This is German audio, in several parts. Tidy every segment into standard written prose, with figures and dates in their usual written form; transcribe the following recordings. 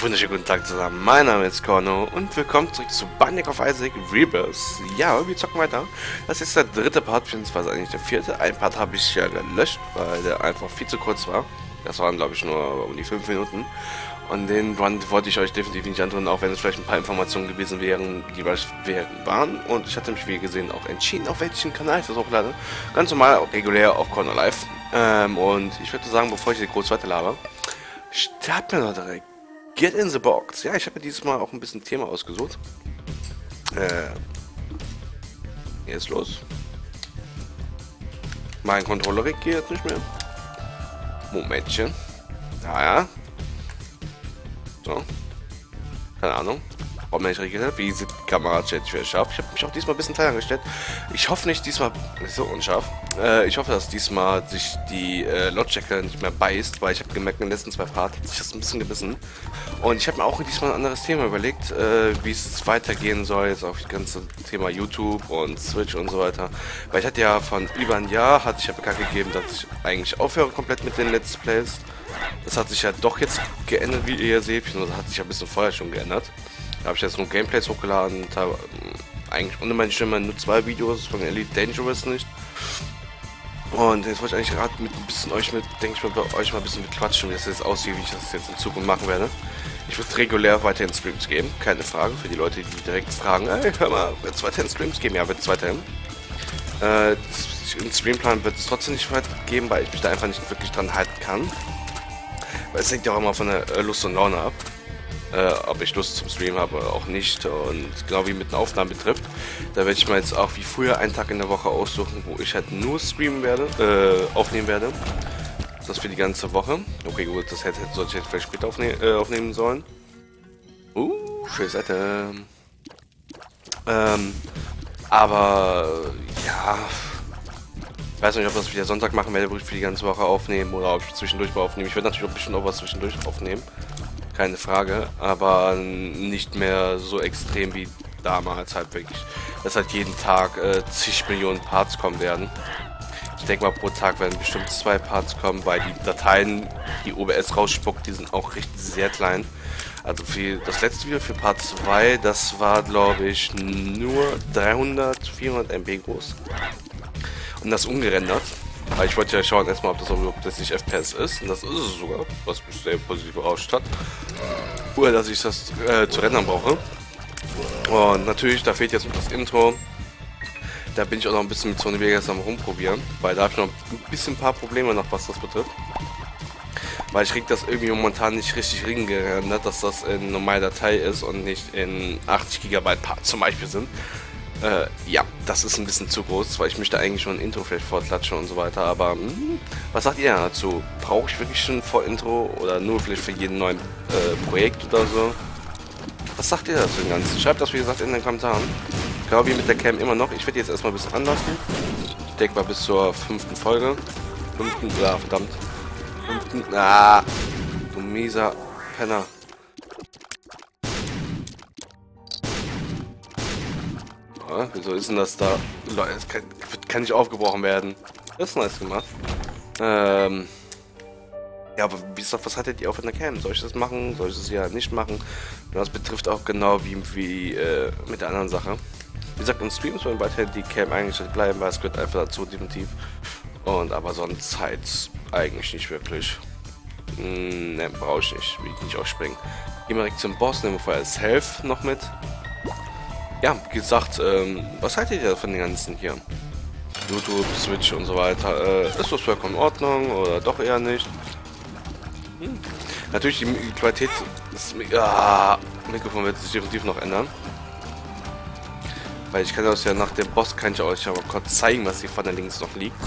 Wunderschönen guten Tag zusammen, mein Name ist Korno und willkommen zurück zu Binding of Isaac Rebirth. Ja, wir zocken weiter. Das ist der dritte Part, beziehungsweise eigentlich der vierte. Ein Part habe ich ja gelöscht, weil der einfach viel zu kurz war. Das waren, glaube ich, nur um die 5 Minuten. Und den Run wollte ich euch definitiv nicht antun, auch wenn es vielleicht ein paar Informationen gewesen wären, die waren. Und ich hatte mich, wie gesehen, auch entschieden, auf welchen Kanal ich das hochlade. Ganz normal, regulär auf Korno Live. Und ich würde sagen, bevor ich hier groß weiterlaber, starten wir doch direkt. Get in the Box. Ja, ich habe mir dieses Mal auch ein bisschen Thema ausgesucht. Hier ist los. Mein Controller reagiert nicht mehr. Momentchen. Ja. So. Keine Ahnung. Warum er nicht reagiert hat. Wie sieht die Kamera scharf? Ich habe mich auch diesmal ein bisschen kleiner gestellt. Ich hoffe nicht diesmal... Nicht so unscharf. Ich hoffe, dass diesmal sich die Lautstärke nicht mehr beißt, weil ich habe gemerkt, in den letzten 2 Parts hat sich das ein bisschen gebissen. Und ich habe mir auch diesmal ein anderes Thema überlegt, wie es weitergehen soll, jetzt auf das ganze Thema YouTube und Switch und so weiter. Weil ich hatte ja von über ein Jahr, hatte ich ja bekannt gegeben, dass ich eigentlich aufhöre komplett mit den Let's Plays. Das hat sich ja doch jetzt geändert, wie ihr seht, das hat sich ja ein bisschen vorher schon geändert. Da habe ich jetzt nur Gameplays hochgeladen, eigentlich ohne meine Stimme nur 2 Videos von Elite Dangerous nicht. Und jetzt wollte ich eigentlich gerade mit ein bisschen denke ich mal, bei euch mal ein bisschen bequatschen, wie das jetzt aussieht, wie ich das jetzt in Zukunft machen werde. Ich würde regulär weiterhin Streams geben, keine Frage, für die Leute, die direkt fragen, hey, hör mal, wird es weiterhin Streams geben? Ja, wird es weiterhin. Im Streamplan wird es trotzdem nicht weitergeben, weil ich mich da einfach nicht wirklich dran halten kann. Weil es hängt ja auch immer von der Lust und Laune ab. Ob ich Lust zum Stream habe oder auch nicht, und genau wie mit den Aufnahmen betrifft, da werde ich mir jetzt auch wie früher einen Tag in der Woche aussuchen, wo ich halt nur streamen werde, aufnehmen werde. Das für die ganze Woche. Okay, gut, das hätte sollte ich jetzt vielleicht später aufnehmen sollen. Schöne Seite. Aber ja, ich weiß nicht, ob ich das wieder Sonntag machen werde, wo ich für die ganze Woche aufnehmen oder ob ich zwischendurch mal aufnehme. Ich werde natürlich auch bestimmt auch was zwischendurch aufnehmen. Keine Frage, aber nicht mehr so extrem wie damals halt wirklich, dass halt jeden Tag zig Millionen Parts kommen werden. Ich denke mal, pro Tag werden bestimmt 2 Parts kommen, weil die Dateien, die OBS rausspuckt, die sind auch richtig sehr klein. Also für das letzte Video für Part 2, das war glaube ich nur 300, 400 MB groß. Und das ungerendert. Weil ich wollte ja schauen erstmal, ob das überhaupt nicht FPS ist. Und das ist es sogar, was mich sehr positiv überrascht hat. Oder dass ich das zu rendern brauche. Und natürlich, da fehlt jetzt noch das Intro. Da bin ich auch noch ein bisschen mit Sony Vegas am rumprobieren. Weil da habe ich noch ein paar Probleme noch, was das betrifft. Weil ich krieg das irgendwie momentan nicht richtig gerendert, dass das in normale Datei ist und nicht in 80 GB Part zum Beispiel sind. Ja, das ist ein bisschen zu groß, weil ich möchte eigentlich schon ein Intro vielleicht vorklatschen und so weiter, aber was sagt ihr dazu? Brauche ich wirklich schon ein Vorintro oder nur vielleicht für jeden neuen Projekt oder so? Was sagt ihr dazu den Ganzen? Schreibt das wie gesagt in den Kommentaren. Genau wie mit der Cam immer noch. Ich werde jetzt erstmal ein bisschen anlassen. Ich denke mal bis zur 5. Folge. 5. Ja, verdammt. 5. Du mieser Penner. Wieso ist denn das da? Leute, es kann nicht aufgebrochen werden. Das ist nice gemacht. Ja, aber wie gesagt, was hattet ihr auf in der Cam? Soll ich das machen? Soll ich das ja nicht machen? Und das betrifft auch genau wie mit der anderen Sache. Wie gesagt, in Streams wollen weiterhin die Cam eigentlich bleiben, weil es gehört einfach dazu, definitiv. Und aber sonst halt eigentlich nicht wirklich. Ne, brauche ich nicht. Will ich nicht ausspringen. Gehen wir direkt zum Boss, nehmen wir vorher als Health noch mit. Ja, wie gesagt, was haltet ihr von den ganzen hier? YouTube, Switch und so weiter. Ist das vollkommen in Ordnung oder doch eher nicht? Natürlich, die Qualität des Mikrofon wird sich definitiv noch ändern. Weil ich kann das ja nach dem Boss, kann ich euch aber kurz zeigen, was hier von der links noch liegt.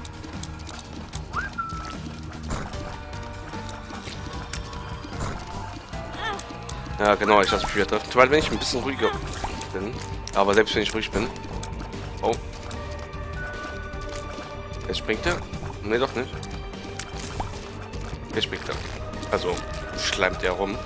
Ja, genau, ich lasse mich wieder treffen. Weil wenn ich ein bisschen ruhiger bin, aber selbst wenn ich ruhig bin. Oh. Jetzt springt er? Ne, doch nicht. Jetzt springt er. Also schleimt er rum.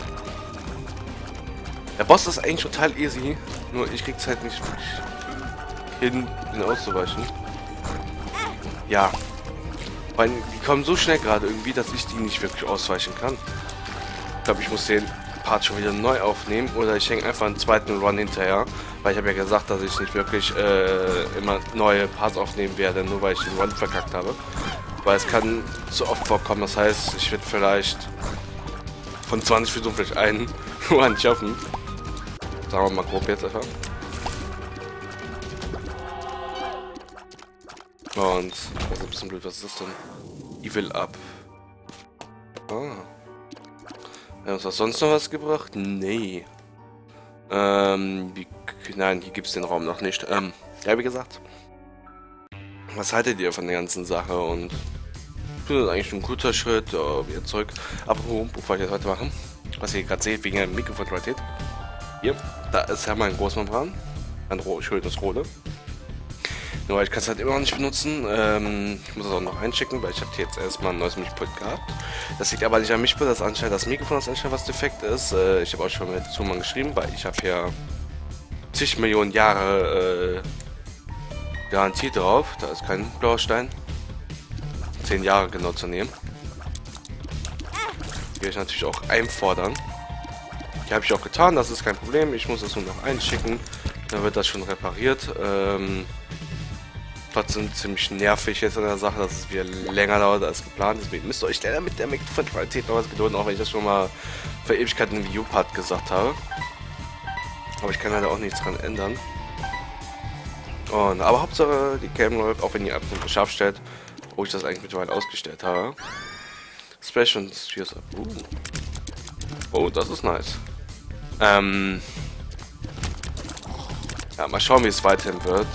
Der Boss ist eigentlich total easy, nur ich krieg's halt nicht wirklich hin, ihn auszuweichen. Ja. Weil die kommen so schnell gerade irgendwie, dass ich die nicht wirklich ausweichen kann. Ich glaube, ich muss den Part schon wieder neu aufnehmen oder ich hänge einfach einen zweiten Run hinterher, weil ich habe ja gesagt, dass ich nicht wirklich immer neue Parts aufnehmen werde, nur weil ich den Run verkackt habe. Weil es kann zu oft vorkommen, das heißt, ich werde vielleicht von 20 Versuchen vielleicht einen Run schaffen. Sagen wir mal grob jetzt einfach. Und, das ist ein bisschen blöd, was ist das denn? Evil Up. Ah. Hat uns das sonst noch was gebracht? Nee. Nein, hier gibt es den Raum noch nicht. Ja, wie gesagt. Was haltet ihr von der ganzen Sache? Und ich finde das eigentlich ein guter Schritt. Wieder zurück. Apropos, bevor ich das heute mache, was ihr gerade seht, wegen der Mikrofonqualität. Hier, da ist ja mein Großmembran. Ein schönes Rote. Nur ich kann es halt immer noch nicht benutzen. Ich muss es auch noch einschicken, weil ich habe jetzt erstmal ein neues Mischpult gehabt. Das liegt aber nicht an Mischpult, das anscheinend das Mikrofon, das anscheinend was defekt ist. Ich habe auch schon mit Zumann geschrieben, weil ich habe hier zig Millionen Jahre Garantie drauf. Da ist kein blauer Stein. 10 Jahre genau zu nehmen. Die werde ich natürlich auch einfordern. Die habe ich auch getan, das ist kein Problem. Ich muss das nur noch einschicken. Dann wird das schon repariert. Trotzdem ziemlich nervig jetzt an der Sache, dass es wieder länger dauert als geplant. Deswegen müsst ihr euch leider mit der Mikrofonqualität noch was gedulden, auch wenn ich das schon mal vor Ewigkeiten im Video-Part gesagt habe. Aber ich kann leider auch nichts dran ändern. Aber Hauptsache die Cam läuft, auch wenn ihr ab und zu scharf stellt, wo ich das eigentlich mittlerweile ausgestellt habe. Splash und Spheres Up. Oh, das ist nice. Ja, mal schauen, wie es weiterhin wird.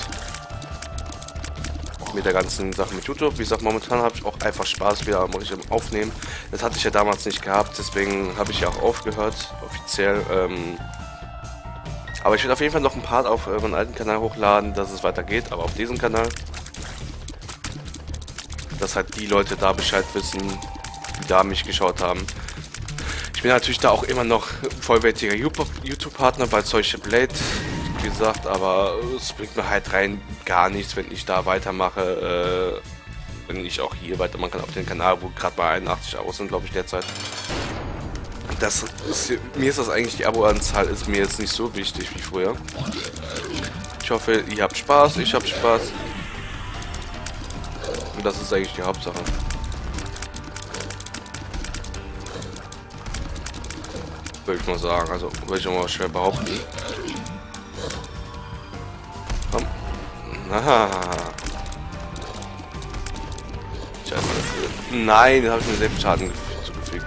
Mit der ganzen Sache mit YouTube. Wie gesagt, momentan habe ich auch einfach Spaß wieder am Aufnehmen. Das hatte ich ja damals nicht gehabt, deswegen habe ich ja auch aufgehört, offiziell. Aber ich werde auf jeden Fall noch ein Part auf meinen alten Kanal hochladen, dass es weitergeht, aber auf diesem Kanal. Dass halt die Leute da Bescheid wissen, die da mich geschaut haben. Ich bin natürlich da auch immer noch vollwertiger YouTube-Partner bei Social Blade. Wie gesagt, aber es bringt mir halt rein gar nichts, wenn ich da weitermache, wenn ich auch hier weitermachen kann auf den Kanal, wo gerade mal 81 Abos sind, glaube ich, derzeit. Das ist, mir ist das eigentlich, die Abo-Anzahl ist mir jetzt nicht so wichtig wie früher. Ich hoffe, ihr habt Spaß, ich habe Spaß. Und das ist eigentlich die Hauptsache. Würde ich mal sagen, also würde ich auch mal schwer behaupten. Komm. Aha. Scheiße. Nein, da habe ich mir selbst Schaden zugefügt.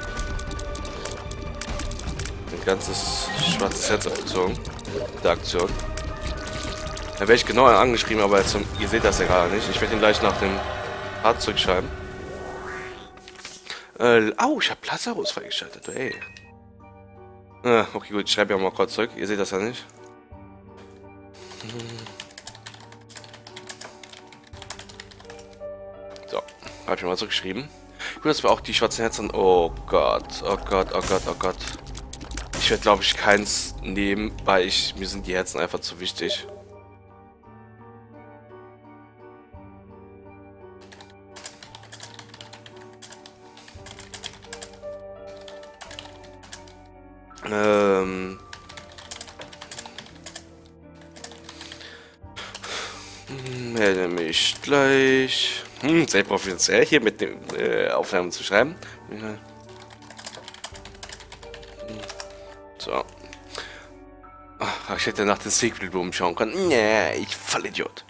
Ein ganzes schwarzes Herz abgezogen. Der Aktion. Da wäre ich genau angeschrieben, aber jetzt, ihr seht das ja gerade nicht. Ich werde ihn gleich nach dem Part zurückschreiben. Au, ich habe Lazarus freigeschaltet, ey. Okay, gut, ich schreibe ja mal kurz zurück. Ihr seht das ja nicht. So, habe ich mal zurückgeschrieben. Gut, dass wir auch die schwarzen Herzen. Oh Gott, oh Gott, oh Gott, oh Gott. Ich werde, glaube ich, keins nehmen, weil mir sind die Herzen einfach zu wichtig. Melde mich gleich. Sehr professionell hier mit den Aufnahmen zu schreiben. So. Ach, ich hätte nach den Sequel-Blumen schauen können. Nee, ich Vollidiot.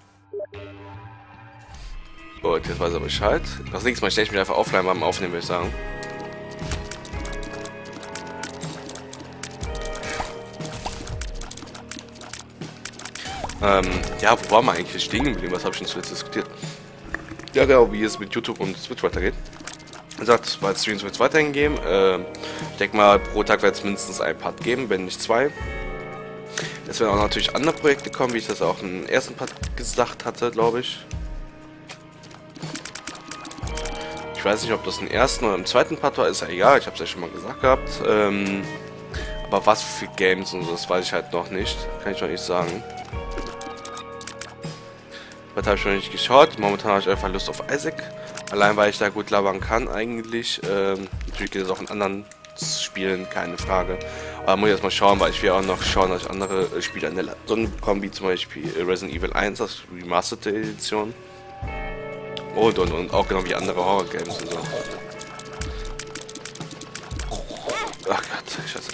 Gut, jetzt weiß er Bescheid. Das nächste Mal stelle ich mich einfach offline beim Aufnehmen, würde ich sagen. Ja, wo war man eigentlich stehen geblieben? Was habe ich denn zuletzt diskutiert? Ja, genau, wie es mit YouTube und Switch weitergeht. Er sagt, bei Streams wird es weiterhin geben. Ich denke mal, pro Tag wird es mindestens ein Part geben, wenn nicht zwei. Es werden auch natürlich andere Projekte kommen, wie ich das auch im ersten Part gesagt hatte, glaube ich. Ich weiß nicht, ob das im ersten oder im zweiten Part war, ist ja egal, ich habe es ja schon mal gesagt gehabt. Aber was für Games und so, das weiß ich halt noch nicht. Kann ich noch nicht sagen. Das habe ich noch nicht geschaut. Momentan habe ich einfach Lust auf Isaac. Allein weil ich da gut labern kann eigentlich. Natürlich geht es auch in anderen spielen, keine Frage. Aber muss ich erstmal schauen, weil ich will auch noch schauen, dass ich andere Spiele an der Sonne bekomme, wie zum Beispiel Resident Evil 1, das Remastered Edition. Und auch genau wie andere Horror-Games und so. Ach Gott, scheiße.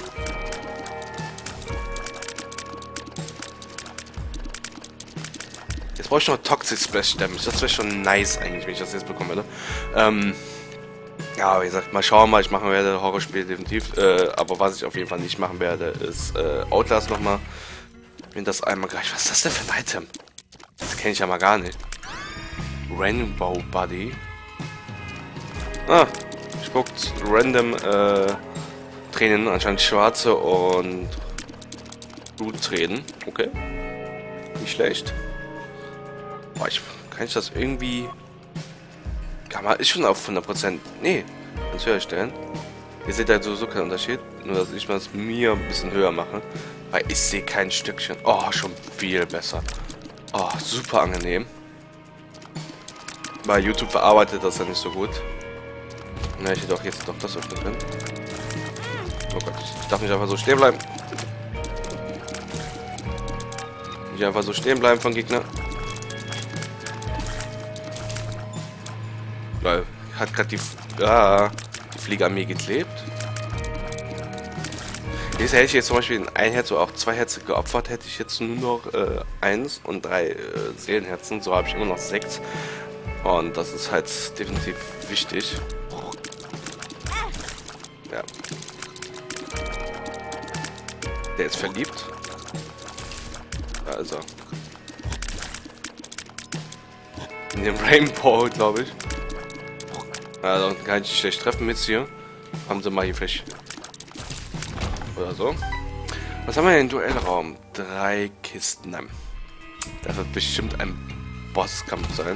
Jetzt brauche ich noch Toxic Splash Damage. Das wäre schon nice eigentlich, wenn ich das jetzt bekommen würde. Ja, wie gesagt, mal schauen, was ich machen werde. Horrorspiel definitiv. Aber was ich auf jeden Fall nicht machen werde, ist Outlast nochmal. Wenn das einmal gleich. Was ist das denn für ein Item? Das kenne ich ja mal gar nicht. Rainbow Buddy. Ah, spuckt random Tränen, anscheinend schwarze und Bluttränen. Okay. Nicht schlecht. Boah, kann ich das irgendwie... Kann man... Ist schon auf 100%. Nee, kannst du höher stellen. Ihr seht halt sowieso keinen Unterschied. Nur, dass ich das mir ein bisschen höher mache. Weil ich sehe kein Stückchen. Oh, schon viel besser. Oh, super angenehm. Bei YouTube verarbeitet das ja nicht so gut. Na, ich hätte auch jetzt doch das öffnen können. Oh Gott, ich darf nicht einfach so stehen bleiben. Nicht einfach so stehen bleiben von Gegner. Weil hat gerade die Fliege an mir geklebt. Jetzt hätte ich jetzt zum Beispiel in ein Herz oder auch 2 Herzen geopfert, hätte ich jetzt nur noch 1 und 3 Seelenherzen. So habe ich immer noch 6. Und das ist halt definitiv wichtig. Ja. Der ist verliebt. Also. In dem Rainbow, glaube ich. Also kann ich nicht schlecht treffen mit hier. Haben sie mal hier vielleicht. Oder so. Was haben wir denn im Duellraum? 3 Kisten. Nein. Das wird bestimmt ein Bosskampf sein.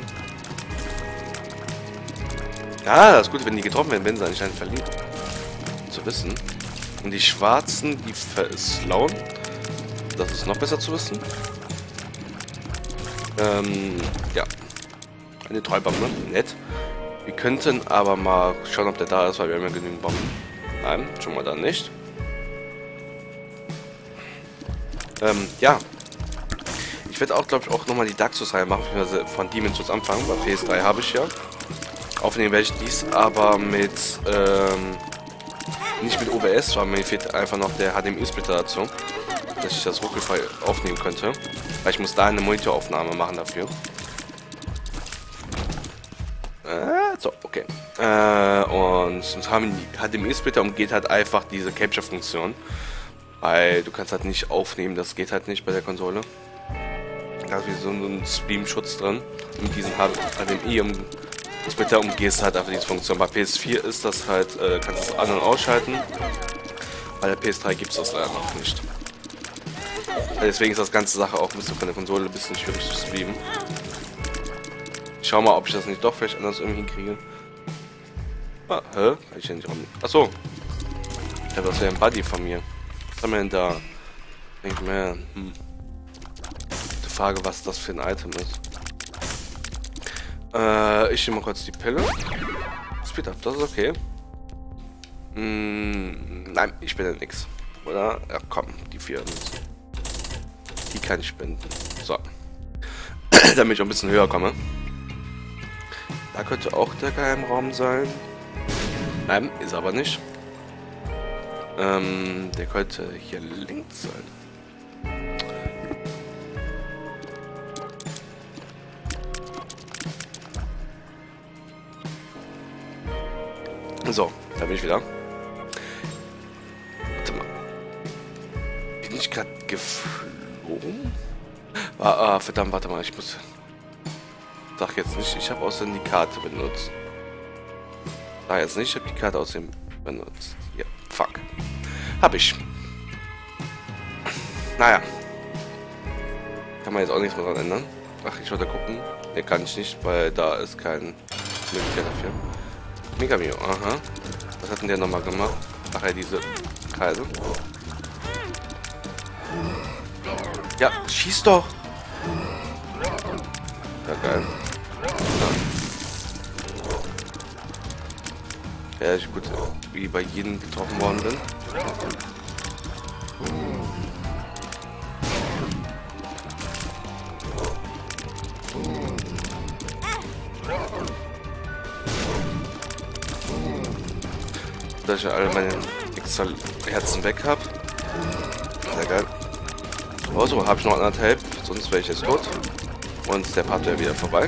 Ja, das ist gut, wenn die getroffen werden, wenn sie anscheinend verlieren. Zu wissen. Und die Schwarzen, die verslauen. Das ist noch besser zu wissen. Ja. Eine Treibombe, nett. Wir könnten aber mal schauen, ob der da ist, weil wir haben ja genügend Bomben. Nein, schon mal dann nicht. Ja. Ich werde auch, glaube ich, auch nochmal die Dark Souls-Reihe machen, beziehungsweise von Demon's Souls anfangen, weil PS3 habe ich ja. Aufnehmen werde ich dies aber mit, nicht mit OBS, weil mir fehlt einfach noch der HDMI-Splitter dazu, dass ich das ruckelfrei aufnehmen könnte. Weil ich muss da eine Monitoraufnahme machen dafür. So, okay. Und HDMI-Splitter umgeht halt einfach diese Capture-Funktion. Weil du kannst halt nicht aufnehmen, das geht halt nicht bei der Konsole. Da ist wie so ein Stream-Schutz drin. Mit diesem HDMI-Splitter umgehst halt einfach diese Funktion. Bei PS4 ist das halt, kannst du es an- und ausschalten. Bei der PS3 gibt es das leider noch nicht. Deswegen ist das ganze Sache auch ein bisschen von der Konsole ein bisschen schwierig zu streamen. Ich schau mal, ob ich das nicht doch vielleicht anders irgendwie hinkriege. Ah, hä? Kann ich ja nicht auch nicht. Achso. Ich habe das ja ein Buddy von mir. Was haben wir denn da? Nicht mehr. Die Frage, was das für ein Item ist. Ich nehme mal kurz die Pille. Speed up, das ist okay. Nein, ich bin ja nix. Oder? Ja, komm, die 4. Die kann ich spenden. So. Damit ich auch ein bisschen höher komme. Da könnte auch der Geheimraum sein. Nein, ist aber nicht. Der könnte hier links sein. So, da bin ich wieder. Warte mal. Bin ich gerade geflogen? Verdammt, warte mal, ich muss... Sag jetzt nicht, ich habe außerdem die Karte benutzt. Sag jetzt nicht, ich habe die Karte außerdem benutzt. Ja, fuck. Hab ich. Naja. Kann man jetzt auch nichts mehr dran ändern. Ach, ich wollte gucken. Ne, kann ich nicht, weil da ist keine Möglichkeit dafür. Megamio, aha. Was hat denn der nochmal gemacht? Ach ja, diese Kreise. Ja, schieß doch! Ja, geil. Ja, ich gut wie bei jedem getroffen worden bin. Dass ich alle meine extra Herzen weg habe. Sehr geil. Also habe ich noch 1,5, sonst wäre ich jetzt tot. Und der Part wäre wieder vorbei.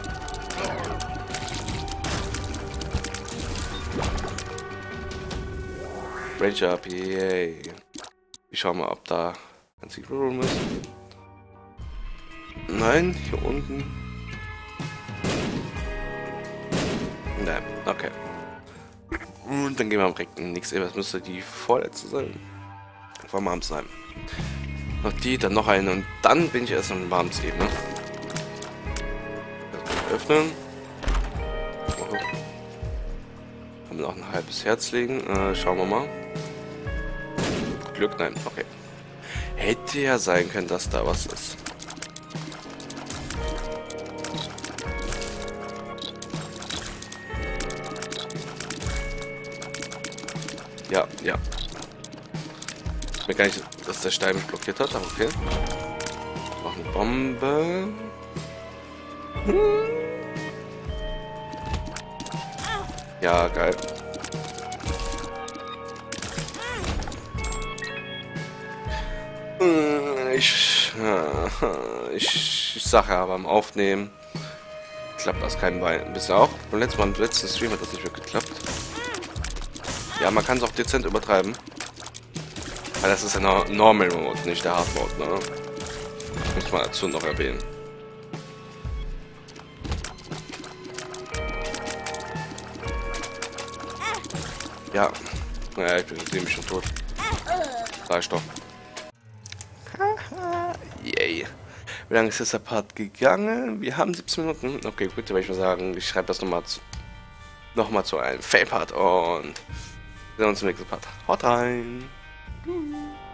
Range up, yay. Ich schau mal, ob da ein Secret Room ist. Nein, hier unten. Nein, okay. Und dann gehen wir am direkt nichts. Das müsste die vorletzte sein. Von Marmsheim. Noch die, dann noch eine und dann bin ich erst an Marms Ebene. Öffnen. Oh. Haben wir noch ein halbes Herz legen. Schauen wir mal. Glück, nein, okay. Hätte ja sein können, dass da was ist. Ja, ja. Mir gar nicht, dass der Stein mich blockiert hat, aber okay. Noch eine Bombe. Ja, geil. Ich sage ja, beim Aufnehmen klappt das kein Bein. Bisher auch. Beim letzten Stream hat das nicht mehr geklappt. Ja, man kann es auch dezent übertreiben. Weil das ist ja Normal Mode, nicht der Hard Mode, ne? Muss man dazu noch erwähnen. Ja. Naja, ich bin ziemlich schon tot. Sag ich doch. Yay. Wie lange ist jetzt der Part gegangen? Wir haben 17 Minuten. Okay, gut, dann würde ich mal sagen, ich schreibe das nochmal zu einem Fail-Part und wir sehen uns im nächsten Part. Haut rein!